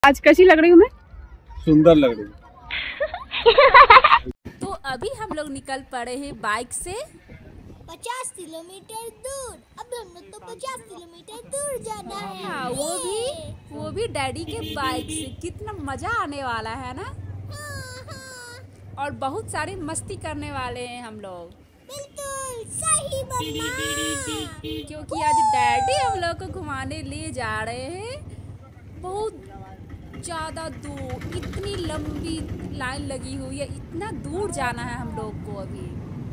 आज कैसी लग रही हूँ मैं? सुंदर लग रही है। तो अभी हम लोग निकल पड़े हैं बाइक से 50 किलोमीटर दूर। अब हम लोग तो 50 किलोमीटर दूर जाना है। हाँ, वो भी डैडी के बाइक से। कितना मजा आने वाला है ना। हाँ। और बहुत सारी मस्ती करने वाले हैं हम लोग। बिल्कुल सही मम्मा। क्योंकि आज डैडी हम लोग को घुमाने ले जा रहे हैं बहुत ज़्यादा दूर। इतनी लंबी लाइन लगी हुई है, इतना दूर जाना है हम लोग को अभी।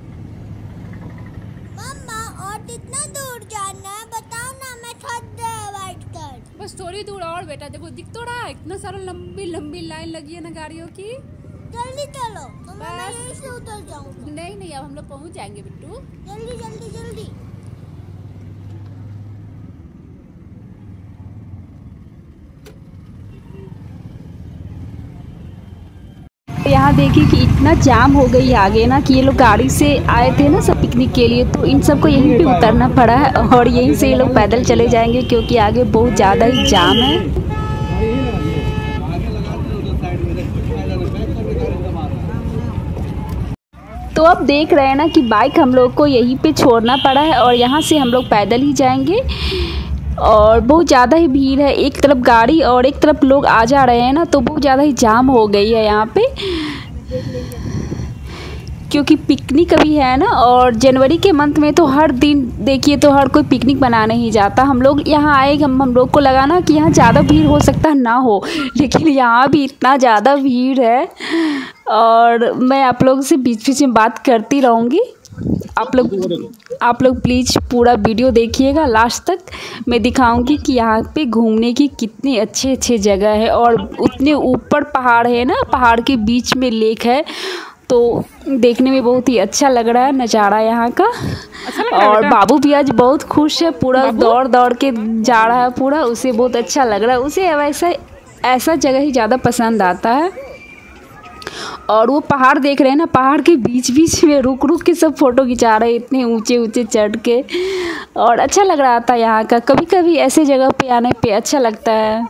मम्मा और कितना दूर जाना है बताओ ना, मैं थक गया बैठ कर। बस थोड़ी दूर और बेटा, देखो दिख तो रहा है इतना सारा लंबी लंबी लाइन लगी है ना गाड़ियों की। जल्दी चलो मम्मा, मैं यहीं से उतर जाऊंगा। नहीं अब हम लोग पहुंच जाएंगे बिट्टू। जल्दी जल्दी जल्दी। यहाँ देखिए कि इतना जाम हो गई आगे ना कि ये लोग गाड़ी से आए थे ना सब पिकनिक के लिए, तो इन सबको यहीं पे उतरना पड़ा है और यहीं से ये लोग पैदल चले जाएंगे क्योंकि आगे बहुत ज़्यादा ही जाम है। तो अब देख रहे हैं ना कि बाइक हम लोग को यहीं पे छोड़ना पड़ा है और यहाँ से हम लोग पैदल ही जाएंगे और बहुत ज़्यादा ही भीड़ है। एक तरफ गाड़ी और एक तरफ लोग आ जा रहे हैं ना, तो बहुत ज़्यादा ही जाम हो गई है यहाँ पे क्योंकि पिकनिक अभी है ना। और जनवरी के मंथ में तो हर दिन देखिए तो हर कोई पिकनिक मनाने ही जाता। हम लोग यहाँ आए, हम लोग को लगा ना कि यहाँ ज़्यादा भीड़ हो सकता है ना हो, लेकिन यहाँ भी इतना ज़्यादा भीड़ है। और मैं आप लोगों से बीच बीच में बात करती रहूँगी। आप लोग प्लीज़ पूरा वीडियो देखिएगा लास्ट तक। मैं दिखाऊंगी कि यहाँ पे घूमने की कितनी अच्छे जगह है और उतने ऊपर पहाड़ है ना, पहाड़ के बीच में लेक है, तो देखने में बहुत ही अच्छा लग रहा है नज़ारा यहाँ का। और बाबू भी आज बहुत खुश है, पूरा दौड़ के जा रहा है पूरा, उसे बहुत अच्छा लग रहा है। उसे वैसा ऐसा जगह ही ज़्यादा पसंद आता है। और वो पहाड़ देख रहे हैं ना, पहाड़ के बीच बीच में रुक के सब फ़ोटो खिंचा रहे हैं इतने ऊंचे चढ़ के। और अच्छा लग रहा था यहाँ का। कभी कभी ऐसे जगह पे आने पे अच्छा लगता है।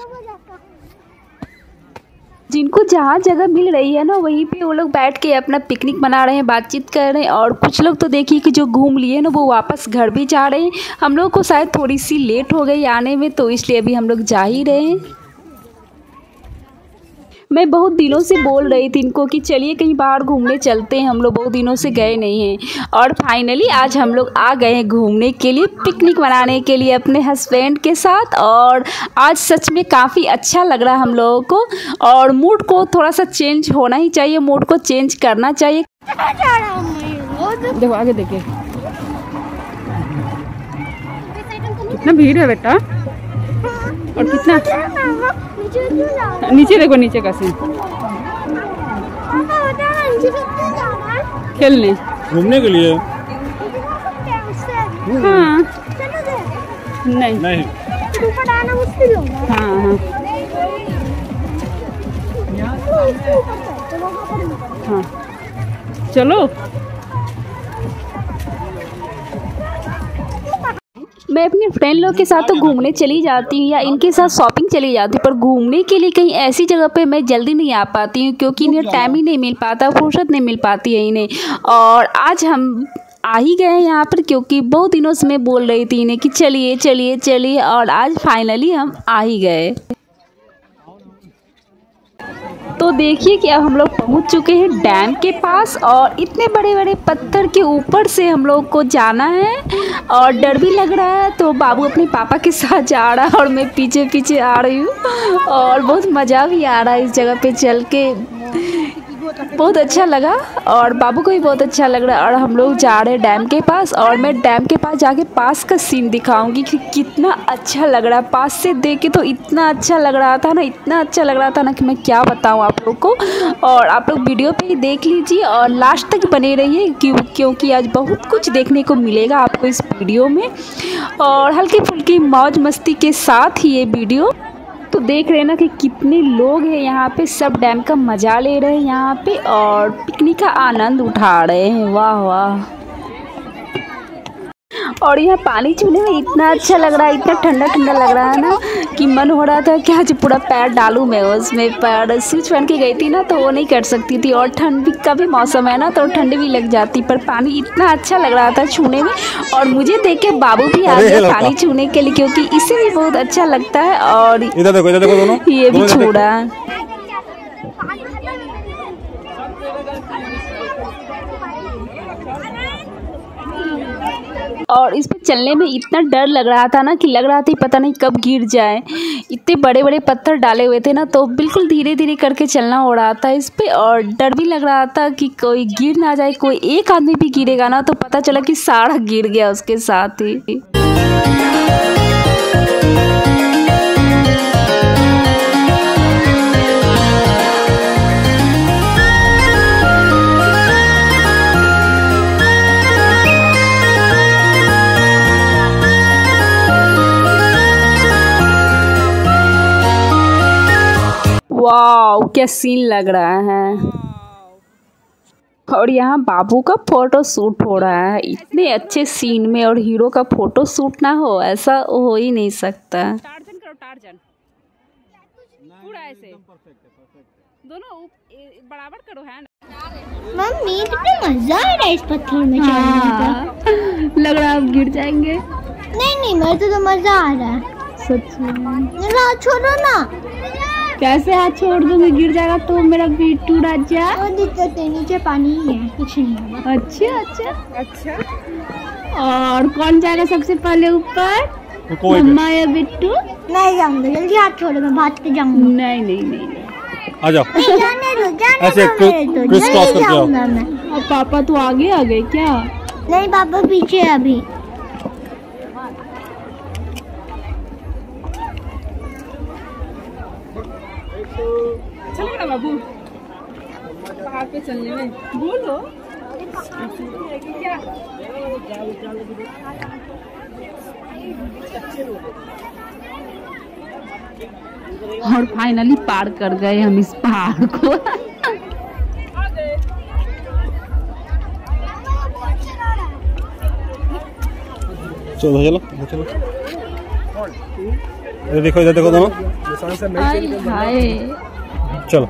जिनको जहाँ जगह मिल रही है ना वहीं पे वो लोग बैठ के अपना पिकनिक मना रहे हैं, बातचीत कर रहे हैं। और कुछ लोग तो देखिए कि जो घूम लिए ना वो वापस घर भी जा रहे हैं। हम लोग को शायद थोड़ी सी लेट हो गई आने में, तो इसलिए अभी हम लोग जा ही रहे हैं। मैं बहुत दिनों से बोल रही थी इनको कि चलिए कहीं बाहर घूमने चलते हैं, हम लोग बहुत दिनों से गए नहीं हैं। और फाइनली आज हम लोग आ गए हैं घूमने के लिए, पिकनिक मनाने के लिए अपने हस्बैंड के साथ। और आज सच में काफ़ी अच्छा लग रहा है हम लोगों को। और मूड को थोड़ा सा चेंज होना ही चाहिए, मूड को चेंज करना चाहिए। देखो आगे देखिए कितना भीड़ है बेटा, और कितना नीचे देखो, नीचे का सीन खेलने घूमने के लिए। हाँ नहीं मुश्किल होगा। हाँ चलो। मैं अपने फ्रेंड लोग के साथ तो घूमने चली जाती हूँ या इनके साथ शॉपिंग चली जाती हूँ, पर घूमने के लिए कहीं ऐसी जगह पे मैं जल्दी नहीं आ पाती हूँ क्योंकि इन्हें टाइम ही नहीं मिल पाता, फुर्सत नहीं मिल पाती है इन्हें। और आज हम आ ही गए हैं यहाँ पर क्योंकि बहुत दिनों से मैं बोल रही थी इन्हें कि चलिए, और आज फाइनली हम आ ही गए। तो देखिए कि अब हम लोग पहुँच चुके हैं डैम के पास और इतने बड़े बड़े पत्थर के ऊपर से हम लोग को जाना है और डर भी लग रहा है। तो बाबू अपने पापा के साथ जा रहा है और मैं पीछे आ रही हूँ और बहुत मज़ा भी आ रहा है इस जगह पे चल के, बहुत अच्छा लगा और बाबू को भी बहुत अच्छा लग रहा है। और हम लोग जा रहे हैं डैम के पास और मैं डैम के पास जाके पास का सीन दिखाऊंगी कि कितना अच्छा लग रहा है। पास से देख के तो इतना अच्छा लग रहा था ना, कि मैं क्या बताऊं आप लोग को। और आप लोग वीडियो पे ही देख लीजिए और लास्ट तक बने रहिए क्योंकि आज बहुत कुछ देखने को मिलेगा आपको इस वीडियो में और हल्की फुल्की मौज मस्ती के साथ ही ये वीडियो। तो देख रहे हैं ना कि कितने लोग हैं यहाँ पे, सब डैम का मज़ा ले रहे हैं यहाँ पे और पिकनिक का आनंद उठा रहे हैं। वाह वाह। और यहाँ पानी छूने में इतना अच्छा लग रहा है, इतना ठंडा ठंडा लग रहा है ना कि मन हो रहा था कि आज पूरा पैर डालूं मैं उसमें। पर स्विच पहन के गई थी ना तो वो नहीं कर सकती थी, और ठंड का भी मौसम है ना तो ठंड भी लग जाती। पर पानी इतना अच्छा लग रहा था छूने में, और मुझे देख के बाबू भी आ गया पानी छूने के लिए, क्योंकि इसे भी बहुत अच्छा लगता है। और इधर देखो दोनों, ये भी छोड़ा। और इस पे चलने में इतना डर लग रहा था ना कि लग रहा था पता नहीं कब गिर जाए। इतने बड़े बड़े पत्थर डाले हुए थे ना, तो बिल्कुल धीरे धीरे करके चलना हो रहा था इस पे। और डर भी लग रहा था कि कोई गिर ना जाए, कोई एक आदमी भी गिरेगा ना तो पता चला कि सारा गिर गया उसके साथ ही। वाओ क्या सीन लग रहा है। और यहाँ बाबू का फोटो शूट हो रहा है इतने अच्छे सीन में, और हीरो का फोटो शूट ना हो ऐसा हो ही नहीं सकता। टार्जन करो, टार्जन पूरा ऐसे दोनों बराबर करो हैंड। मम्मी कितना मजा आ रहा है इस पत्थर में चढ़ने का। लग रहा है अब गिर जाएंगे। नहीं मेरे तो मजा आ रहा है सच में। मेरा हाथ छोड़ो ना। कैसे हाथ छोड़ दूंगी, गिर जाएगा तो मेरा बिट्टू राजा। और दिक्कत है, नीचे पानी ही है, कुछ नहीं होगा। अच्छा। और कौन जाएगा सबसे पहले ऊपर, मम्मा या बिट्टू? नहीं जाऊंगा, जल्दी हाथ छोड़ो, मैं भाग के जाऊंगा। नहीं आ जाओ। जाने दो ऐसे क्रिस क्रॉस करके आओ। मैं। और पापा तो आगे आ गए क्या? नहीं पापा पीछे है अभी। अच्छा लग रहा बाबू पहाड़ पे चलने में? बोलो क्या? और फाइनली पार कर गए हम इस पहाड़ को। चलो इधर देखो दोनों। हाय चलो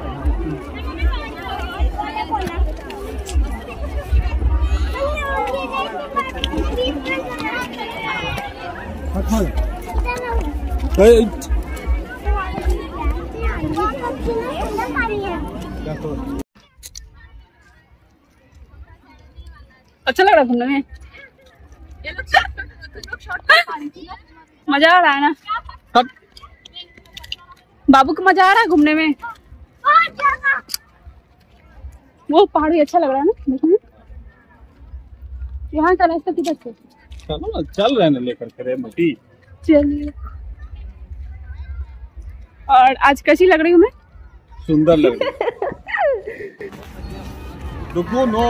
अच्छा लग रहा घूमने में। मजा आ रहा है ना बाबू को? मजा आ रहा है घूमने में? वो पहाड़ भी अच्छा लग रहा है ना देखने में। यहाँ का रास्ता किधर से? चलो ना, चल रहे हैं लेकर के मटी। चलिए। और आज कैसी लग रही हूँ मैं? सुंदर लग रही है। रुको नो।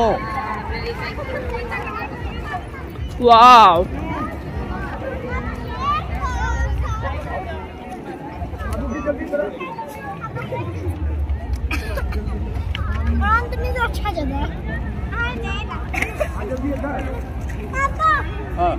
वाव तो अच्छा जगह है। हाँ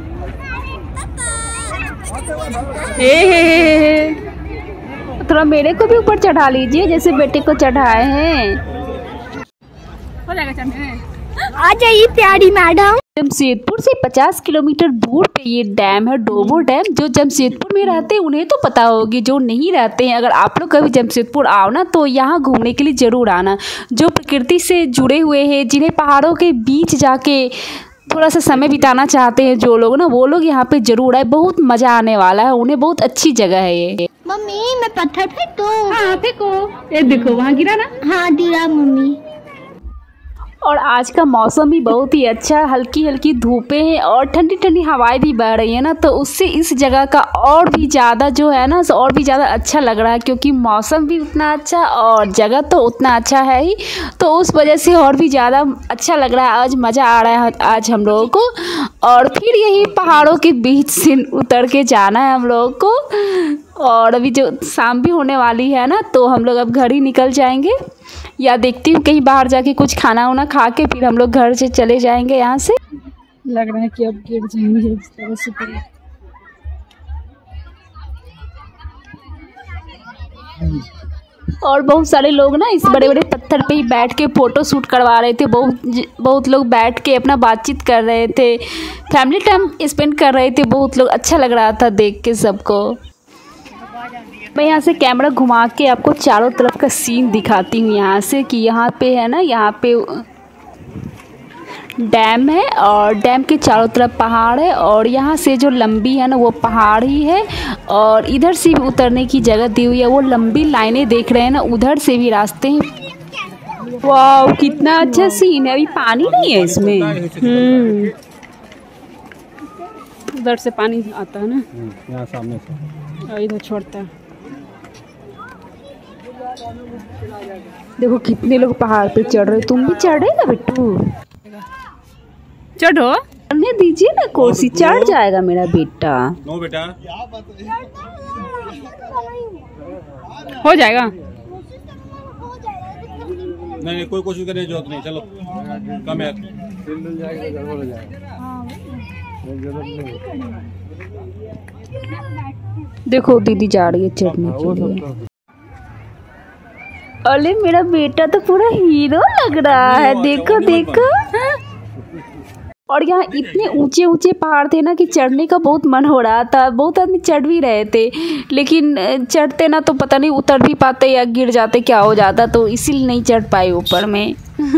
हे थोड़ा मेरे को भी ऊपर चढ़ा लीजिए जैसे बेटे को चढ़ाए हैं। हो जाएगा चढ़ने में। आ जाइए प्यारी मैडम। जमशेदपुर से 50 किलोमीटर दूर पे ये डैम है, डोबो डैम। जो जमशेदपुर में रहते हैं उन्हें तो पता होगी, जो नहीं रहते हैं अगर आप लोग कभी जमशेदपुर आओ ना तो यहाँ घूमने के लिए ज़रूर आना। जो प्रकृति से जुड़े हुए हैं, जिन्हें पहाड़ों के बीच जाके थोड़ा सा समय बिताना चाहते हैं जो लोग ना, वो लोग यहाँ पे ज़रूर आए, बहुत मज़ा आने वाला है उन्हें। बहुत अच्छी जगह है ये। मम्मी मैं पत्थर फेंकूं? हाँ फेंको। ये देखो वहाँ गिरा ना। हाँ गिरा मम्मी। और आज का मौसम भी बहुत ही अच्छा, हल्की हल्की धूपें हैं और ठंडी ठंडी हवाएं भी बह रही है ना, तो उससे इस जगह का और भी ज़्यादा जो है ना और भी ज़्यादा अच्छा लग रहा है, क्योंकि मौसम भी उतना अच्छा और जगह तो उतना अच्छा है ही, तो उस वजह से और भी ज़्यादा अच्छा लग रहा है। आज मज़ा आ रहा है आज हम लोगों को। और फिर यही पहाड़ों के बीच से उतर के जाना है हम लोगों को। और अभी जो शाम भी होने वाली है ना, तो हम लोग अब घर ही निकल जाएंगे, या देखती हूँ कहीं बाहर जाके कुछ खाना वाना खा के फिर हम लोग घर से चले जाएंगे यहाँ से। लग रहा है कि अब गिर जाएंगे इस तरह से पहले। और बहुत सारे लोग ना इस बड़े बड़े पत्थर पे ही बैठ के फ़ोटो शूट करवा रहे थे। बहुत लोग बैठ के अपना बातचीत कर रहे थे, फैमिली टाइम स्पेंड कर रहे थे। बहुत लोग अच्छा लग रहा था देख के सबको। मैं यहाँ से कैमरा घुमा के आपको चारों तरफ का सीन दिखाती हूँ यहाँ से, कि यहाँ पे है ना, यहाँ पे डैम है और डैम के चारों तरफ पहाड़ है और यहाँ से जो लंबी है ना वो पहाड़ ही है और इधर से भी उतरने की जगह दी हुई है। वो लंबी लाइनें देख रहे हैं ना, उधर से भी रास्ते हैं। वाह कितना अच्छा सीन है। अभी पानी नहीं है इसमें। उधर से पानी आता है ना, यहाँ सामने से और इधर छोड़ता है। देखो कितने लोग पहाड़ पे चढ़ रहे। तुम भी चढ़ रहे ना बिट्टू? चढ़ो, चढ़ने दीजिए ना कोसी, चढ़ जाएगा मेरा बेटा। नो बेटा, हो जाएगा। नहीं कोई कोशिश करने की जरूरत नहीं। चलो कम है। देखो दीदी जा रही है चढ़ने के लिए। अरे मेरा बेटा तो पूरा हीरो लग रहा है। देखो देखो। और यहाँ इतने ऊंचे ऊंचे पहाड़ थे ना कि चढ़ने का बहुत मन हो रहा था। बहुत आदमी चढ़ भी रहे थे, लेकिन चढ़ते ना तो पता नहीं उतर भी पाते या गिर जाते, क्या हो जाता, तो इसीलिए नहीं चढ़ पाए ऊपर में।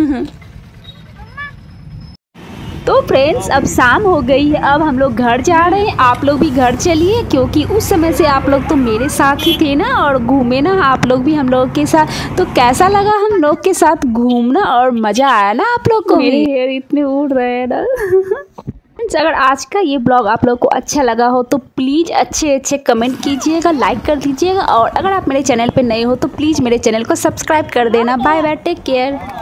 तो फ्रेंड्स अब शाम हो गई है, अब हम लोग घर जा रहे हैं। आप लोग भी घर चलिए, क्योंकि उस समय से आप लोग तो मेरे साथ ही थे ना और घूमे ना आप लोग भी हम लोग के साथ। तो कैसा लगा हम लोग के साथ घूमना और मज़ा आया ना आप लोग को? मेरे हेयर इतने उड़ रहे हैं ना। अगर आज का ये ब्लॉग आप लोग को अच्छा लगा हो तो प्लीज़ अच्छे कमेंट कीजिएगा, लाइक कर दीजिएगा। और अगर आप मेरे चैनल पे नए हो तो प्लीज़ मेरे चैनल को सब्सक्राइब कर देना। Bye bye, take care.